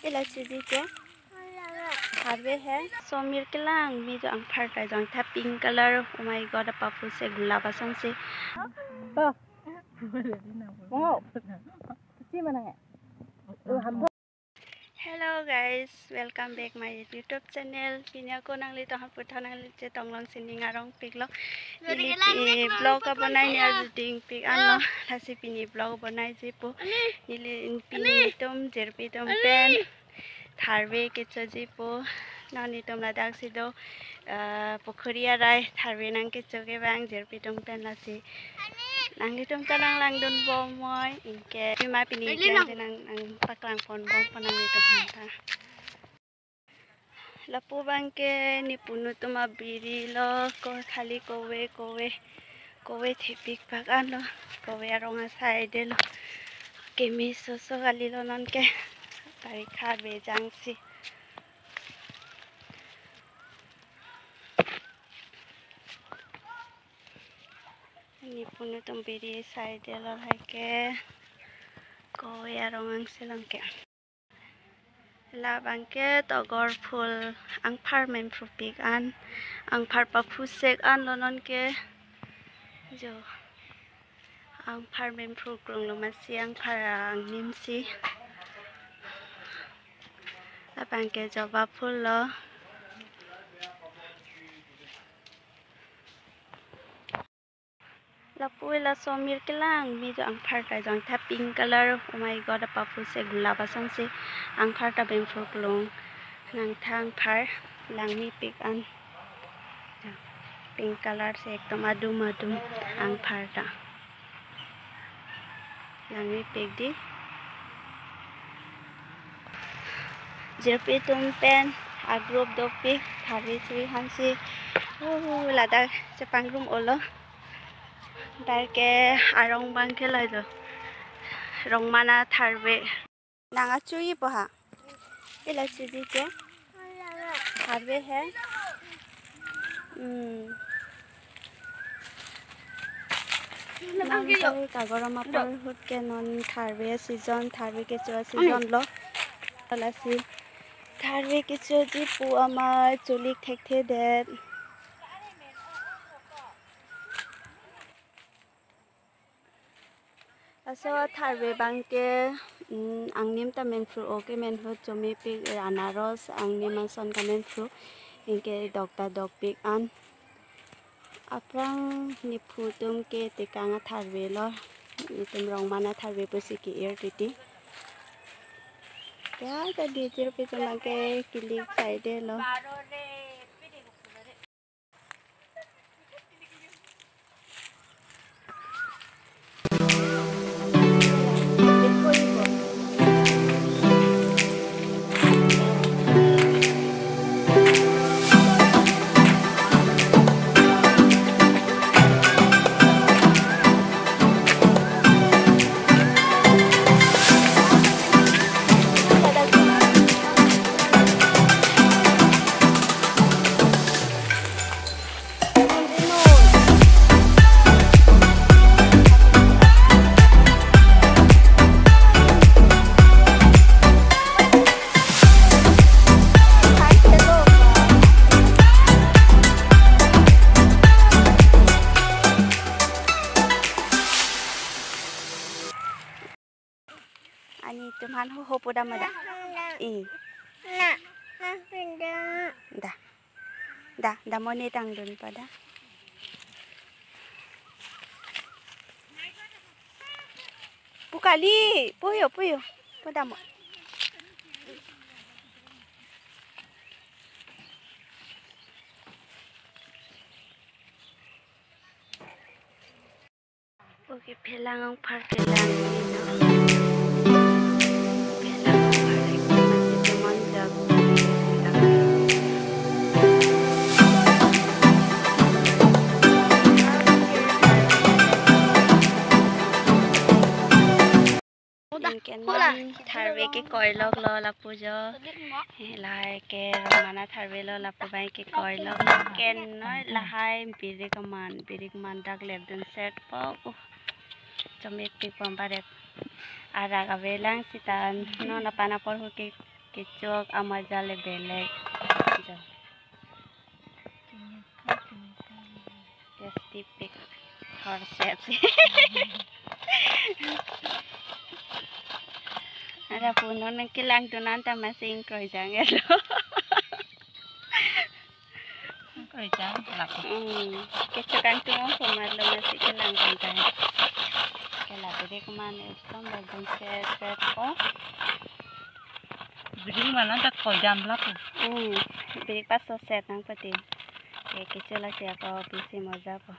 इला चीज़ी के हारवे है सोमीर के लांग मी जो अंफार का जो था pink colour oh my god पापू से गुलाब असंग से hello guys welcome back my YouTube channel पिनिया को नांगली तो हम पुथा नांगली जे तंगलं सिनिंग आरंग पिकलो इली ब्लॉग का बनाई ने जुटिंग पिक आनो थासी पिनी ब्लॉग बनाई जे पो इली पिनी तुम जेरपी तुम पेन थारवे के चजी पो नानी तुम ला दागसी दो पोखरिया राय थारवे नांग के चगे बांग जेरपी तुम पेन लासी नांगली तुम तलांग लांग दोन बो मोय इनके बिमा पिनी जेन नांग पकलांग फोन बो पनांगली तो भांता लपु बांके निपुनु तुम बिरी लो को खाली कोवे थिपिक पकान लो कोवे रंगा साइडे लो केमी सोसो गाली लो नन के बारिखा बेजांगसी निपुनु तुम बिरी साइडे लो हाके कोवे रंगांग सिलंके लाबांके तगर फुल आं फारमेन फ्रुपिक आन आं फारपा फुसेक आन लोनन के जो आं फारमेन फ्रुग्रंग लमासी आं फारा आं निमसी लाबांके जबा फुल लो लपुला सोमीर के लांग मी जो आं फारता जो था pink colour oh my god पापू से गुलाब असंग से आं फारता बेन फ्रुग्रंग नांग थांग फार लांगनी पिक आन पिंक कलर से एकदम आदुम आं फारता लांगनी पिक दी जेरपी तुम पेन आ ग्रुप दो पिक थावी सुई हांसी लादा से पांगरुम ओलो दारके आरंग बांके लाइदो रंग माना थारवे नांगा चुई पहा इला चीज़ी के हारवे है नांग कागरमा पर हुट के नन थारवे सीजन थारवे के चुआ सीजन लो लासी थारवे के चुआ जी पु अमार चुलिक थे देर असो थारवे बांके आंनिम ता मेनफ्रु ओके मेनफ्रु चोमी पिक अनारस आंनि मासन का मेनफ्रु इनके डॉक्टर डॉग पिक आन अप्रांग निफु तुम के तिकांगा थारवे लो तुम रंग माना थारवे पसी की एयर टिटी क्या ता डीजर पे तुम के क्लिक साइडे लो Ani tuman ho poda mada da mone tang dun pada pukali puyo poda mo oke pelang parkelang थारवे के कोई लोग लो लापू जो लाए के रमाना थारवे लो लापू बाई के कोई लोग के न लहाई बिरिक मान डाक लेबदन सेट पो जमे पिक पंबारे आरा का वेलांग सिता नो ना पाना पर हो के kecok amajale belek tasty pig horset ada puno nang kilang tunan ta masing kroi jangelo kroi jang lap kecokan tuang pemar lo masih kilang kan kela beri kemana itu bagus set oh beri mana tak kroi jam lap beri pas set nang pati kecil lah siapa bisi moza po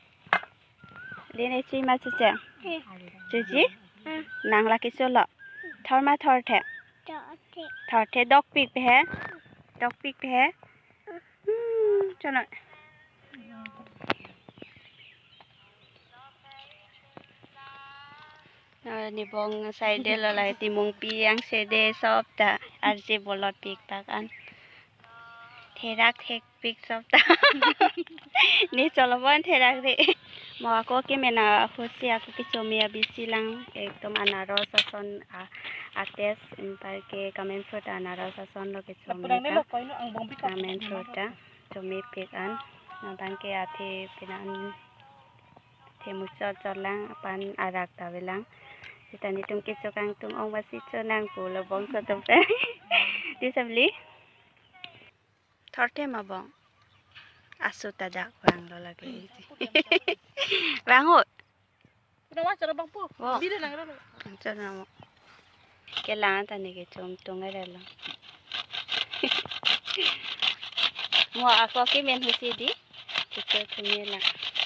Lini cima cuci, cuci, nang laki solo, thor ma thor the dog pig pe hai, chalo, ni bong side lo lai timung piang sede sob ta, arji bolot pig takan, therak thek pig sob ta, ni chalo bon therak de. Mau aku mena khusi aku kicomia bisilang ekdom anaros ason ates parke kamen fruit anaros ason lo kicomia kamen fruit comi pikan nabangke ate pinan temusot jolang pan arak tabelang kita nitung kicokang tung ong masih conang pulo bong sotope disabli thorte mabong asu tajak bang lo lagi bang hut kenapa cara bang po bila nang ralo cara mo kailangan tani ke tung ralo mo ako men husi di kita tumila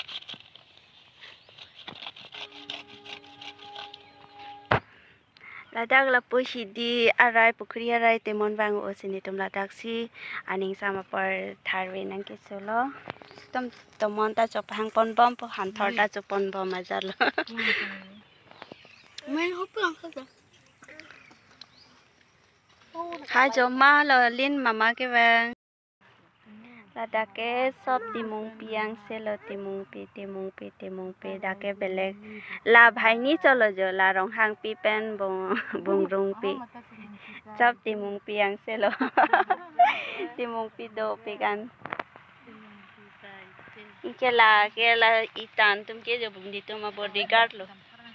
ladak lapu hidi arai pukri arai temon bang o sini tum ladak si aning sama par tharwe nang ke solo tum tomon ta chopang pon bom po han thor ta chopon bom ajalo men hopang kha hai jo ma lo lin mama ke bang ladak ke sob timung piang selo timung pi dake belek la bhai ni cholo jo la rong hang pi pen bong rong pi sob timung piang selo timung pi do pi kan kela itan tum ke jo bung ditu ma bodyguard lo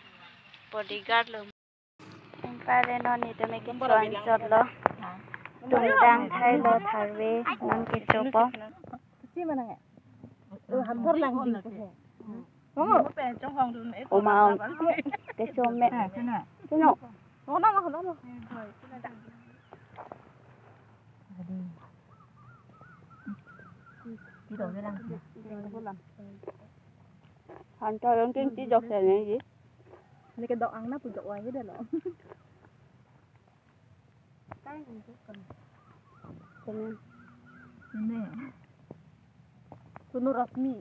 pare no ni to me ke chuan cholo tungdang thai lo tharwe nang ke chopo chi mana nge ham thor lang ding ko he pe trong hong dun e oma te chome chino no đi đâu vậy làm han cho yung king ti jok sen gì này cái đậu ăn nó tụi dội cái đấy lọ ini tunu rasmi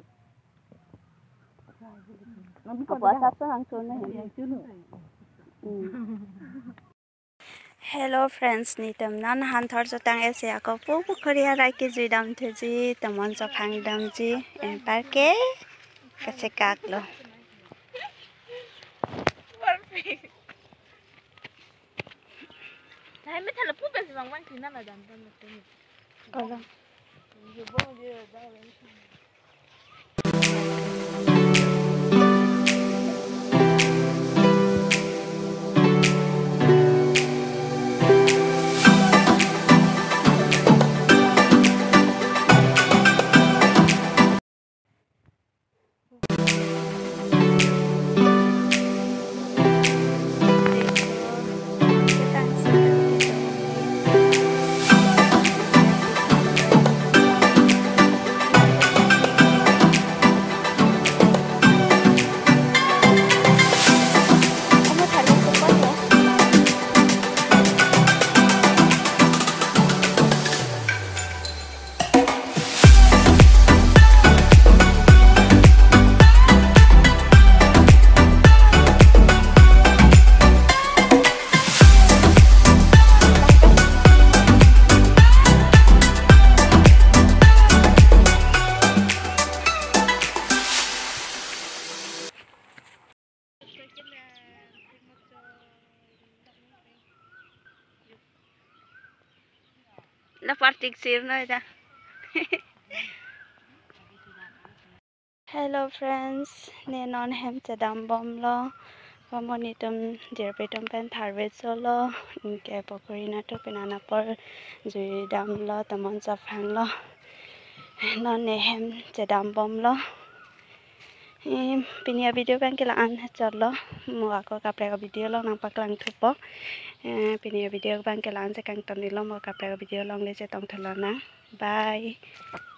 apa satu langsung nih Hello friends ni tamnan han thor jotang ese ako pu khoriya rai ke juidam theji tamon so phangdam ji en parke kase kak lo Hai mấy thằng là phút bên vòng quanh thì nó là đàn tân là tên Kalau la partik sir noi da. Hello friends, nenon hem chadam bom lo. Pamoni tum dirbe tum pen tharve solo. Inke pokori na to penana por jui dam lo tamon sa phang lo. Non ne hem chadam bom lo. Pinia video kan kila an chalo. Mo ako kapre video lo nang paklang thupo. Pinia video kan kila an se kang toni lo mo kapre video long le se tong thalo na. Bye.